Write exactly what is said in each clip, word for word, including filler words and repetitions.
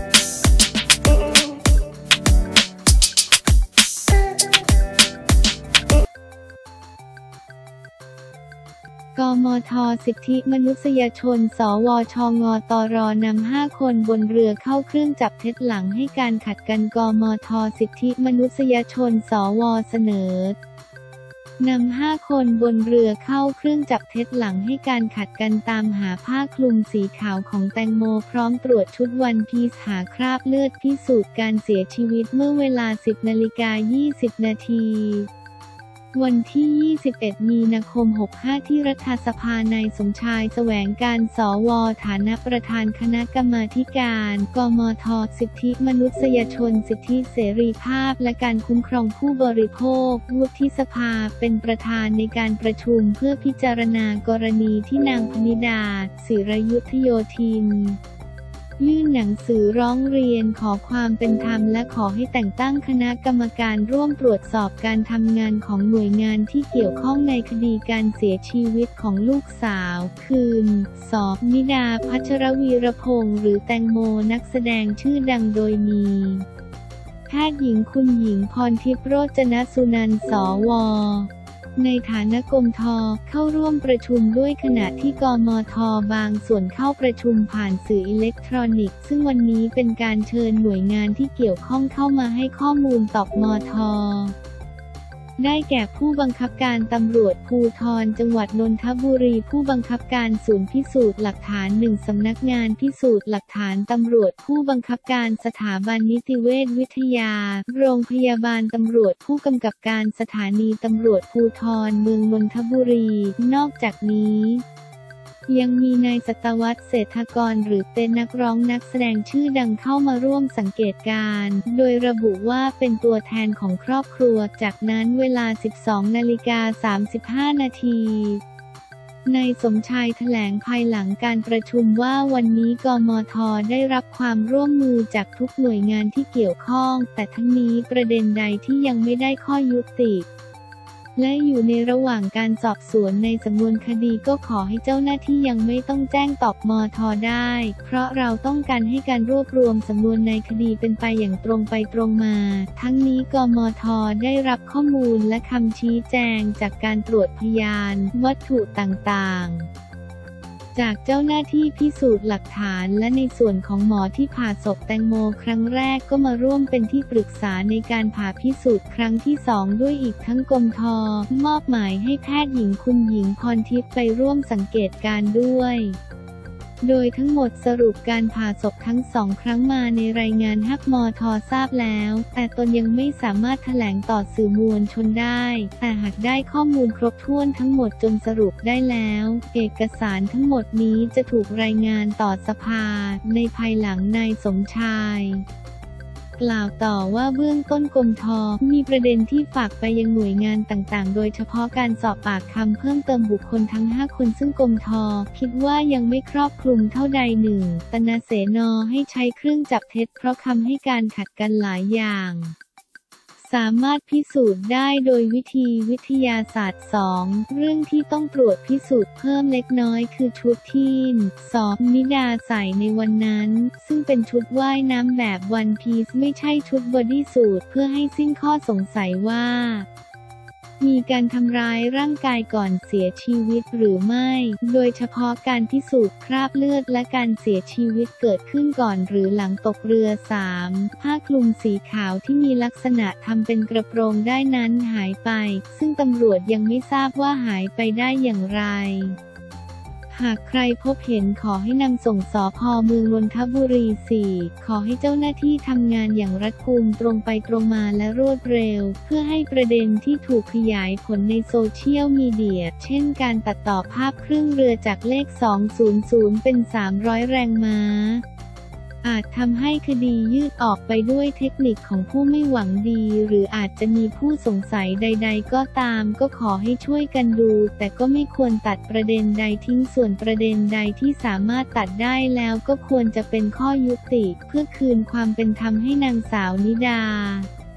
กมท.สิทธิมนุษยชนสวชงตรนำห้าคนบนเรือเข้าเครื่องจับเท็จหลังให้การขัดกันกมท.สิทธิมนุษยชนสวเสนอนำห้าคนบนเรือเข้าเครื่องจับเท็จหลังให้การขัดกันตามหาผ้าคลุมสีขาวของแตงโมพร้อมตรวจชุดวันพีซหาคราบเลือดพิสูจน์การเสียชีวิตเมื่อเวลา สิบนาฬิกายี่สิบนาทีวันที่ ยี่สิบเอ็ด มีนาคม หกห้า ที่รัฐสภานายสมชายแสวงการสวฐานะประธานคณะกรรมาธิการกมท.สิทธิมนุษยชนสิทธิเสรีภาพและการคุ้มครองผู้บริโภควุฒิสภาเป็นประธานในการประชุมเพื่อพิจารณากรณีที่นางพนิดา ศิรยุทธโยธินยื่นหนังสือร้องเรียนขอความเป็นธรรมและขอให้แต่งตั้งคณะกรรมการร่วมตรวจสอบการทำงานของหน่วยงานที่เกี่ยวข้องในคดีการเสียชีวิตของลูกสาวคืนสอบนิดา พัชรวีรพงษ์หรือแตงโมนักแสดงชื่อดังโดยมีแพทย์หญิงคุณหญิงพรทิพย์โรจนสุนันท์ สวในฐานะกมท.เข้าร่วมประชุมด้วยขณะที่กมท.บางส่วนเข้าประชุมผ่านสื่ออิเล็กทรอนิกส์ซึ่งวันนี้เป็นการเชิญหน่วยงานที่เกี่ยวข้องเข้ามาให้ข้อมูลต่อมท.ได้แก่ผู้บังคับการตำรวจภูธรจังหวัดนนทบุรีผู้บังคับการศูนย์พิสูจน์หลักฐานหนึ่งสำนักงานพิสูจน์หลักฐานตำรวจผู้บังคับการสถาบันนิติเวชวิทยาโรงพยาบาลตำรวจผู้กำกับการสถานีตำรวจภูธรเมืองนนทบุรีนอกจากนี้ยังมีนายสัตวัฒน์ เศรษฐกรหรือเป็นนักร้องนักแสดงชื่อดังเข้ามาร่วมสังเกตการณ์โดยระบุว่าเป็นตัวแทนของครอบครัวจากนั้นเวลา สิบสองนาฬิกาสามสิบห้านาทีนายสมชายแถลงภายหลังการประชุมว่าวันนี้กมท.ได้รับความร่วมมือจากทุกหน่วยงานที่เกี่ยวข้องแต่ทั้งนี้ประเด็นใดที่ยังไม่ได้ข้อยุติและอยู่ในระหว่างการสอบสวนในสำนวนคดีก็ขอให้เจ้าหน้าที่ยังไม่ต้องแจ้งตอบมท.ได้เพราะเราต้องการให้การรวบรวมสำนวนในคดีเป็นไปอย่างตรงไปตรงมาทั้งนี้กมท.ได้รับข้อมูลและคำชี้แจงจากการตรวจพยานวัตถุต่างๆจากเจ้าหน้าที่พิสูจน์หลักฐานและในส่วนของหมอที่ผ่าศพแตงโมครั้งแรกก็มาร่วมเป็นที่ปรึกษาในการผ่าพิสูจน์ครั้งที่สองด้วยอีกทั้งกมท.มอบหมายให้แพทย์หญิงคุณหญิงพรทิพย์ไปร่วมสังเกตการณ์ด้วยโดยทั้งหมดสรุปการผ่าศพทั้งสองครั้งมาในรายงานฮักมท.ทราบแล้วแต่ตนยังไม่สามารถแถลงต่อสื่อมวลชนได้แต่หากได้ข้อมูลครบถ้วนทั้งหมดจนสรุปได้แล้วเอกสารทั้งหมดนี้จะถูกรายงานต่อสภาในภายหลังนายสมชายกล่าวต่อว่าเบื้องต้นกมท.มีประเด็นที่ฝากไปยังหน่วยงานต่างๆโดยเฉพาะการสอบปากคำเพิ่มเติมบุคคลทั้งห้าคนซึ่งกมท.คิดว่ายังไม่ครอบคลุมเท่าใดหนึ่งตนเสน.ให้ใช้เครื่องจับเท็จเพราะคำให้การขัดกันหลายอย่างสามารถพิสูจน์ได้โดยวิธีวิทยาศาสตร์ สอง เรื่องที่ต้องตรวจพิสูจน์เพิ่มเล็กน้อยคือชุดที่สอบนิดาใส่ในวันนั้นซึ่งเป็นชุดว่ายน้ำแบบวันพีซไม่ใช่ชุดบอดี้สูทเพื่อให้สิ้นข้อสงสัยว่ามีการทำร้ายร่างกายก่อนเสียชีวิตหรือไม่โดยเฉพาะการพิสูจน์คราบเลือดและการเสียชีวิตเกิดขึ้นก่อนหรือหลังตกเรือ สาม ผ้าคลุมสีขาวที่มีลักษณะทำเป็นกระโปรงได้นั้นหายไปซึ่งตำรวจยังไม่ทราบว่าหายไปได้อย่างไรหากใครพบเห็นขอให้นำส่งสภ.เมืองนนทบุรี สี่ ขอให้เจ้าหน้าที่ทำงานอย่างรัดกุมตรงไปตรงมาและรวดเร็วเพื่อให้ประเด็นที่ถูกขยายผลในโซเชียลมีเดียเช่นการตัดต่อภาพเครื่องเรือจากเลขสองร้อยเป็นสามร้อยแรงม้าอาจทำให้คดียืดออกไปด้วยเทคนิคของผู้ไม่หวังดีหรืออาจจะมีผู้สงสัยใดๆก็ตามก็ขอให้ช่วยกันดูแต่ก็ไม่ควรตัดประเด็นใดทิ้งส่วนประเด็นใดที่สามารถตัดได้แล้วก็ควรจะเป็นข้อยุติเพื่อคืนความเป็นธรรมให้นางสาวนิดา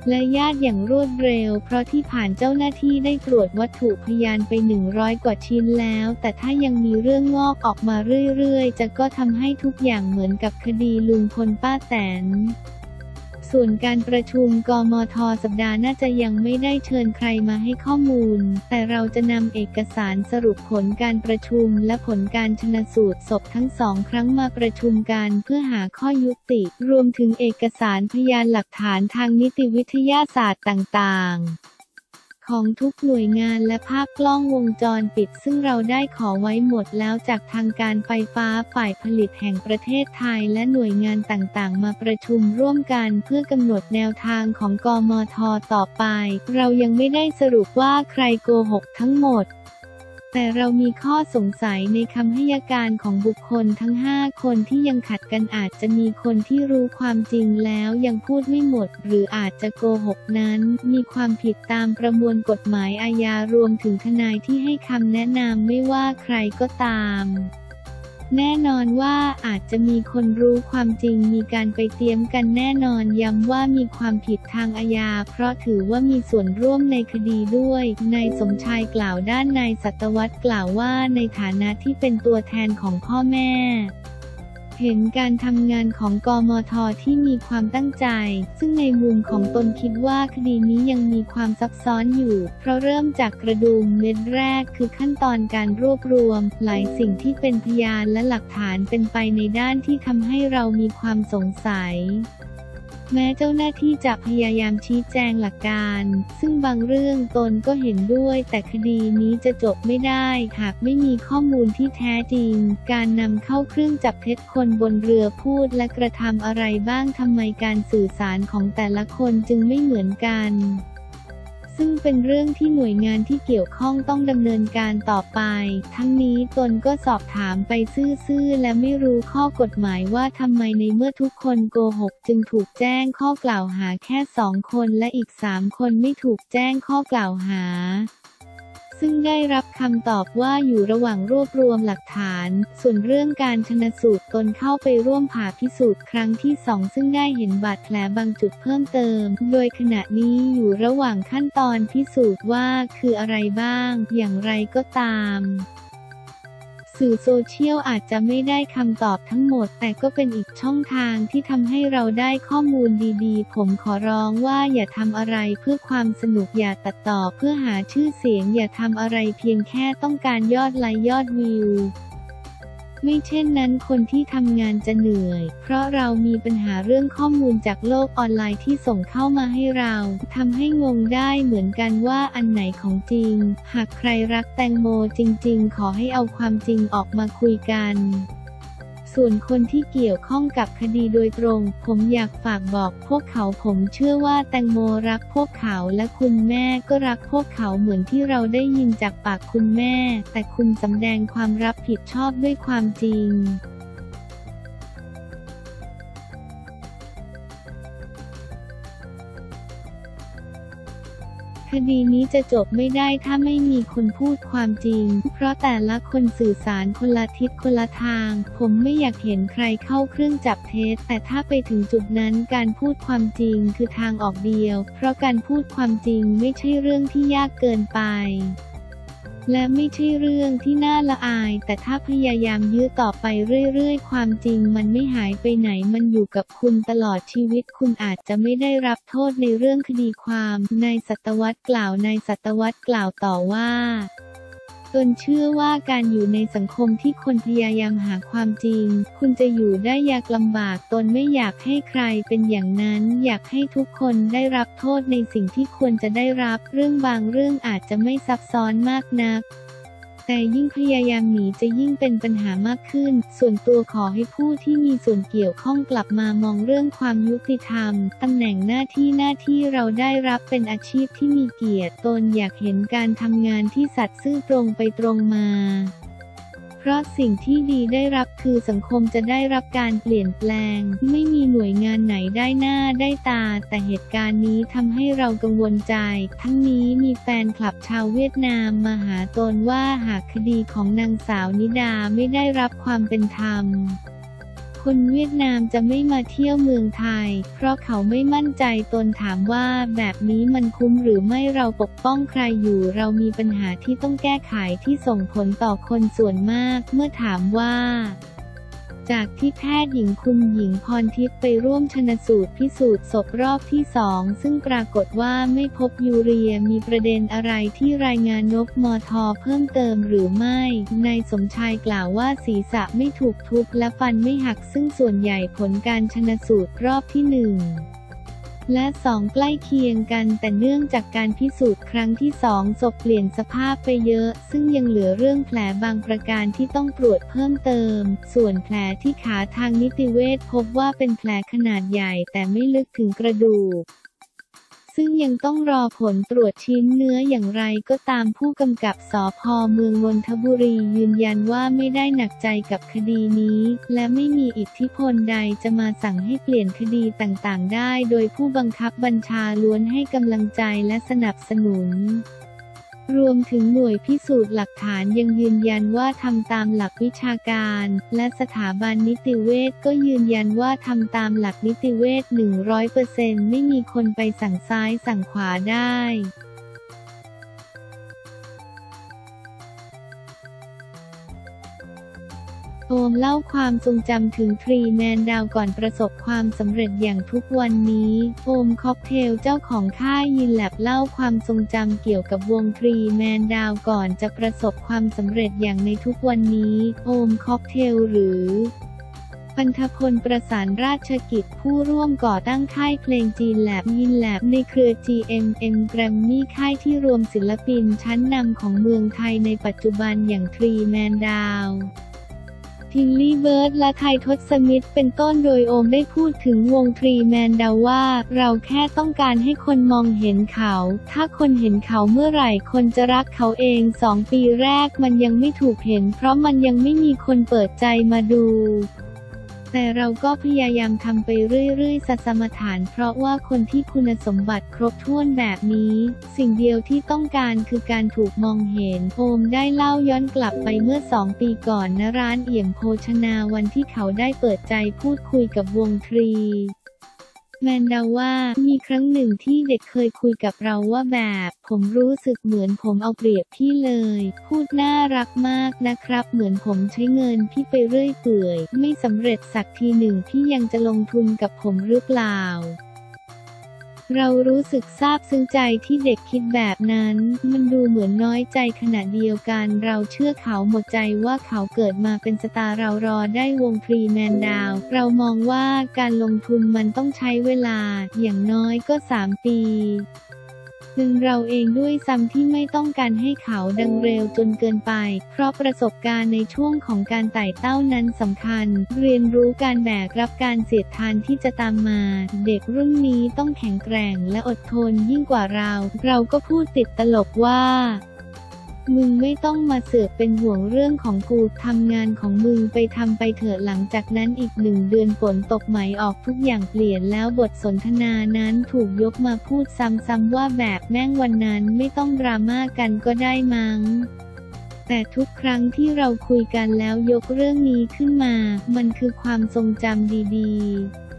และญาติอย่างรวดเร็วเพราะที่ผ่านเจ้าหน้าที่ได้ตรวจวัตถุพยานไปหนึ่งร้อยกว่าชิ้นแล้วแต่ถ้ายังมีเรื่องงอกออกมาเรื่อยๆจะก็ทำให้ทุกอย่างเหมือนกับคดีลุงพลป้าแตนส่วนการประชุมกมท.สัปดาห์น่าจะยังไม่ได้เชิญใครมาให้ข้อมูลแต่เราจะนำเอกสารสรุปผลการประชุมและผลการชันสูตรศพทั้งสองครั้งมาประชุมกันเพื่อหาข้อยุติรวมถึงเอกสารพยานหลักฐานทางนิติวิทยาศาสตร์ต่างๆของทุกหน่วยงานและภาพกล้องวงจรปิดซึ่งเราได้ขอไว้หมดแล้วจากทางการไฟฟ้าฝ่ายผลิตแห่งประเทศไทยและหน่วยงานต่างๆมาประชุมร่วมกันเพื่อกำหนดแนวทางของกมท.ต่อไปเรายังไม่ได้สรุปว่าใครโกหกทั้งหมดแต่เรามีข้อสงสัยในคำให้การของบุคคลทั้งห้าคนที่ยังขัดกันอาจจะมีคนที่รู้ความจริงแล้วยังพูดไม่หมดหรืออาจจะโกหกนั้นมีความผิดตามประมวลกฎหมายอาญารวมถึงทนายที่ให้คำแนะนำไม่ว่าใครก็ตามแน่นอนว่าอาจจะมีคนรู้ความจริงมีการไปเตรียมกันแน่นอนย้ำว่ามีความผิดทางอาญาเพราะถือว่ามีส่วนร่วมในคดีด้วยนายสมชายกล่าวด้านนายสัตวัฒน์กล่าวว่าในฐานะที่เป็นตัวแทนของพ่อแม่เห็นการทำงานของกมท.ที่มีความตั้งใจซึ่งในมุมของตนคิดว่าคดีนี้ยังมีความซับซ้อนอยู่เพราะเริ่มจากกระดุมเม็ดแรกคือขั้นตอนการรวบรวมหลายสิ่งที่เป็นพยานและหลักฐานเป็นไปในด้านที่ทำให้เรามีความสงสัยแม้เจ้าหน้าที่จะพยายามชี้แจงหลักการซึ่งบางเรื่องตนก็เห็นด้วยแต่คดีนี้จะจบไม่ได้หากไม่มีข้อมูลที่แท้จริงการนำเข้าเครื่องจับเท็จคนบนเรือพูดและกระทำอะไรบ้างทำไมการสื่อสารของแต่ละคนจึงไม่เหมือนกันซึ่งเป็นเรื่องที่หน่วยงานที่เกี่ยวข้องต้องดำเนินการต่อไปทั้งนี้ตนก็สอบถามไปซื่อๆและไม่รู้ข้อกฎหมายว่าทำไมในเมื่อทุกคนโกหกจึงถูกแจ้งข้อกล่าวหาแค่สองคนและอีกสามคนไม่ถูกแจ้งข้อกล่าวหาซึ่งได้รับคำตอบว่าอยู่ระหว่างรวบรวมหลักฐานส่วนเรื่องการชันสูตรตนเข้าไปร่วมผ่าพิสูจน์ครั้งที่สองซึ่งได้เห็นบาดแผลบางจุดเพิ่มเติมโดยขณะนี้อยู่ระหว่างขั้นตอนพิสูจน์ว่าคืออะไรบ้างอย่างไรก็ตามสื่อโซเชียลอาจจะไม่ได้คำตอบทั้งหมดแต่ก็เป็นอีกช่องทางที่ทำให้เราได้ข้อมูลดีๆผมขอร้องว่าอย่าทำอะไรเพื่อความสนุกอย่าตัดต่อเพื่อหาชื่อเสียงอย่าทำอะไรเพียงแค่ต้องการยอดไลค์ยอดวิวไม่เช่นนั้นคนที่ทำงานจะเหนื่อยเพราะเรามีปัญหาเรื่องข้อมูลจากโลกออนไลน์ที่ส่งเข้ามาให้เราทำให้งงได้เหมือนกันว่าอันไหนของจริงหากใครรักแตงโมจริงๆขอให้เอาความจริงออกมาคุยกันส่วนคนที่เกี่ยวข้องกับคดีโดยตรงผมอยากฝากบอกพวกเขาผมเชื่อว่าแตงโมรักพวกเขาและคุณแม่ก็รักพวกเขาเหมือนที่เราได้ยินจากปากคุณแม่แต่คุณสำแดงความรับผิดชอบด้วยความจริงคดีนี้จะจบไม่ได้ถ้าไม่มีคนพูดความจริงเพราะแต่ละคนสื่อสารคนละทิศคนละทางผมไม่อยากเห็นใครเข้าเครื่องจับเท็จแต่ถ้าไปถึงจุดนั้นการพูดความจริงคือทางออกเดียวเพราะการพูดความจริงไม่ใช่เรื่องที่ยากเกินไปและไม่ใช่เรื่องที่น่าละอายแต่ถ้าพยายามยื้อต่อไปเรื่อยๆความจริงมันไม่หายไปไหนมันอยู่กับคุณตลอดชีวิตคุณอาจจะไม่ได้รับโทษในเรื่องคดีความนายสัตวัฒน์กล่าวนายสัตวัฒน์กล่าวต่อว่าตนเชื่อว่าการอยู่ในสังคมที่คนพยายามหาความจริงคุณจะอยู่ได้ยากลำบากตนไม่อยากให้ใครเป็นอย่างนั้นอยากให้ทุกคนได้รับโทษในสิ่งที่ควรจะได้รับเรื่องบางเรื่องอาจจะไม่ซับซ้อนมากนักแต่ยิ่งพยายามหนีจะยิ่งเป็นปัญหามากขึ้นส่วนตัวขอให้ผู้ที่มีส่วนเกี่ยวข้องกลับมามองเรื่องความยุติธรรมตำแหน่งหน้าที่หน้าที่เราได้รับเป็นอาชีพที่มีเกียรติตนอยากเห็นการทำงานที่สัตย์ซื่อตรงไปตรงมาเพราะสิ่งที่ดีได้รับคือสังคมจะได้รับการเปลี่ยนแปลงไม่มีหน่วยงานไหนได้หน้าได้ตาแต่เหตุการณ์นี้ทำให้เรากังวลใจทั้งนี้มีแฟนคลับชาวเวียดนามมาหาตนว่าหากคดีของนางสาวนิดาไม่ได้รับความเป็นธรรมคนเวียดนามจะไม่มาเที่ยวเมืองไทยเพราะเขาไม่มั่นใจตนถามว่าแบบนี้มันคุ้มหรือไม่เราปกป้องใครอยู่เรามีปัญหาที่ต้องแก้ไขที่ส่งผลต่อคนส่วนมากเมื่อถามว่าจากที่แพทย์หญิงคุมหญิงพรทิพย์ไปร่วมชนสูตรพิสูจน์ศพรอบที่สองซึ่งปรากฏว่าไม่พบยูเรียมีประเด็นอะไรที่รายงานนกมท.เพิ่มเติมหรือไม่นายสมชายกล่าวว่าศีรษะไม่ถูกทุบและฟันไม่หักซึ่งส่วนใหญ่ผลการชนสูตรรอบที่หนึ่งและสองใกล้เคียงกันแต่เนื่องจากการพิสูจน์ครั้งที่สองศพเปลี่ยนสภาพไปเยอะซึ่งยังเหลือเรื่องแผลบางประการที่ต้องตรวจเพิ่มเติมส่วนแผลที่ขาทางนิติเวชพบว่าเป็นแผลขนาดใหญ่แต่ไม่ลึกถึงกระดูกซึ่งยังต้องรอผลตรวจชิ้นเนื้ออย่างไรก็ตามผู้กำกับสภ.เมืองนนทบุรียืนยันว่าไม่ได้หนักใจกับคดีนี้และไม่มีอิทธิพลใดจะมาสั่งให้เปลี่ยนคดีต่างๆได้โดยผู้บังคับบัญชาล้วนให้กำลังใจและสนับสนุนรวมถึงหน่วยพิสูจน์หลักฐานยังยืนยันว่าทำตามหลักวิชาการและสถาบันนิติเวชก็ยืนยันว่าทำตามหลักนิติเวช หนึ่งร้อยเปอร์เซ็นต์ ไม่มีคนไปสั่งซ้ายสั่งขวาได้โอมเล่าความทรงจำถึงทรีแมนดาวก่อนประสบความสำเร็จอย่างทุกวันนี้โอมค็อกเทลเจ้าของค่ายยินแลบเล่าความทรงจำเกี่ยวกับวงทรีแมนดาวก่อนจะประสบความสำเร็จอย่างในทุกวันนี้โอมค็อกเทลหรือพันธพลประสานราชกิจผู้ร่วมก่อตั้งค่ายเพลงจีนแลบยินแลบในเครือ จี เอ็ม เอ็ม Grammy ค่ายที่รวมศิลปินชั้นนำของเมืองไทยในปัจจุบันอย่างทรีแมนดาวทิลลี่เบิร์ดและไททศมิตรเป็นต้นโดยโอมได้พูดถึงวงทรีแมนดาวว่าเราแค่ต้องการให้คนมองเห็นเขาถ้าคนเห็นเขาเมื่อไหร่คนจะรักเขาเองสองปีแรกมันยังไม่ถูกเห็นเพราะมันยังไม่มีคนเปิดใจมาดูแต่เราก็พยายามทำไปเรื่อยๆสัสมฐานเพราะว่าคนที่คุณสมบัติครบถ้วนแบบนี้สิ่งเดียวที่ต้องการคือการถูกมองเห็นโอมได้เล่าย้อนกลับไปเมื่อสองปีก่อนณร้านเอี่ยมโภชนาวันที่เขาได้เปิดใจพูดคุยกับวงทรีแมนดาว่ามีครั้งหนึ่งที่เด็กเคยคุยกับเราว่าแบบผมรู้สึกเหมือนผมเอาเปรียบพี่เลยพูดน่ารักมากนะครับเหมือนผมใช้เงินพี่ไปเรื่อยเปื่อยไม่สำเร็จสักทีหนึ่งพี่ยังจะลงทุนกับผมหรือเปล่าเรารู้สึกซาบซึ้งใจที่เด็กคิดแบบนั้นมันดูเหมือนน้อยใจขณะเดียวกันเราเชื่อเขาหมดใจว่าเขาเกิดมาเป็นสตาร์เรารอได้วงทรีแมนดาวเรามองว่าการลงทุนมันต้องใช้เวลาอย่างน้อยก็สามปีซึ่งเราเองด้วยซ้ำที่ไม่ต้องการให้เขาดังเร็วจนเกินไปเพราะประสบการณ์ในช่วงของการไต่เต้านั้นสำคัญเรียนรู้การแบกรับการเสียดทานที่จะตามมาเด็กรุ่นนี้ต้องแข็งแกร่งและอดทนยิ่งกว่าเราเราก็พูดติดตลกว่ามึงไม่ต้องมาเสือกเป็นห่วงเรื่องของกูทำงานของมึงไปทำไปเถอะหลังจากนั้นอีกหนึ่งเดือนฝนตกไหมออกทุกอย่างเปลี่ยนแล้วบทสนทนานั้นถูกยกมาพูดซ้ำๆว่าแบบแม่งวันนั้นไม่ต้องดราม่ากันก็ได้มั้งแต่ทุกครั้งที่เราคุยกันแล้วยกเรื่องนี้ขึ้นมามันคือความทรงจำดีๆ